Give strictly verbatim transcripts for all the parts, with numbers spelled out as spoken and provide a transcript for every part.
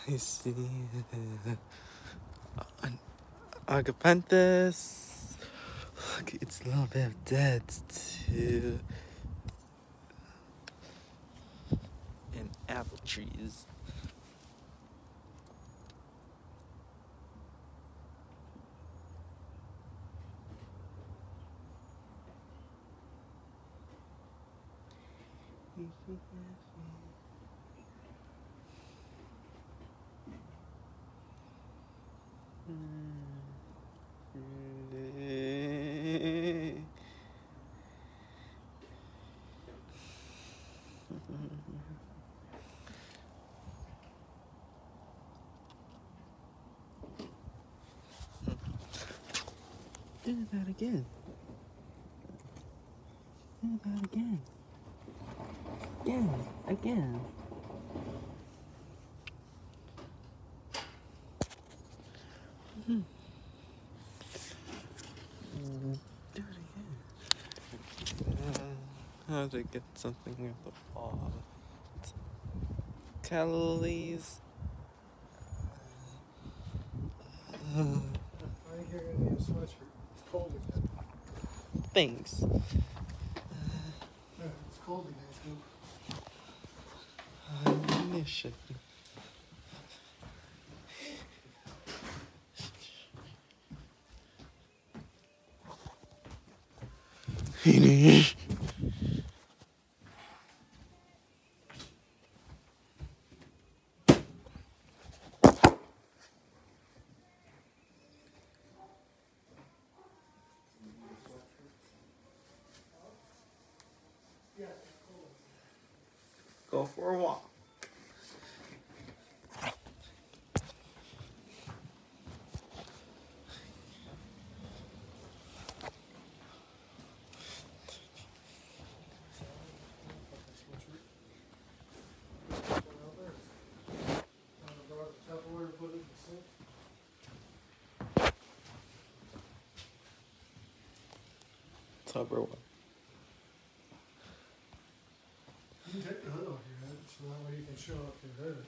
I see an agapanthus. Look, it's a little bit of dead too. And apple trees. Do that again. Do that again. Again. Again. Mm-hmm. Do it again. Uh, how to get something with the ball? Calories. I think you're gonna need a sweatshirt. It's cold again. Thanks. Yeah, it's cold again too. Ammunition. Go for a walk. Tupperware. You can take the hood off your head, so that way you can show up your hood.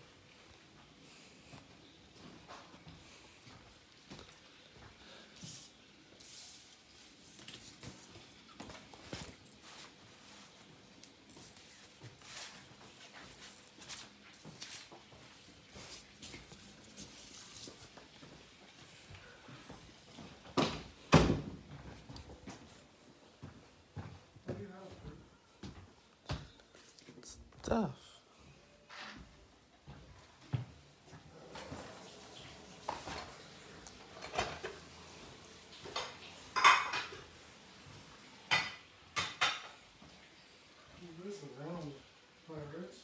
Stuff. Where's the round pirates?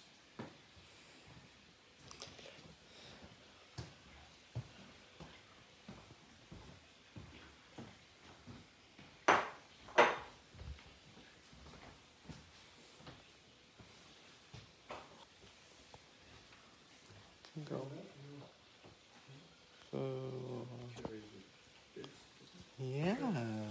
Go. So, yeah.